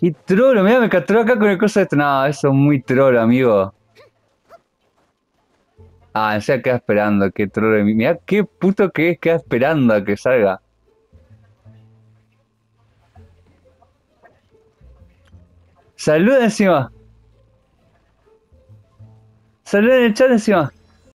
Qué trolo, mira, me capturó acá con el coso de esto. No, eso es muy trolo, amigo. Ah, en serio queda esperando, qué trolo. Mira qué puto que es, queda esperando a que salga. Saluda encima. Saluda en el chat encima.